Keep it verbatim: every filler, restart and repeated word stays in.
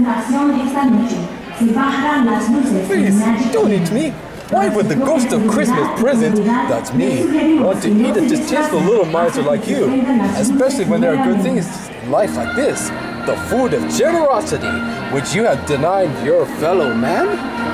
Please, don't eat me. Why would the ghost of Christmas present, that's me, want to eat a distasteful little miser like you? Especially when there are good things in life like this, the food of generosity, which you have denied your fellow man?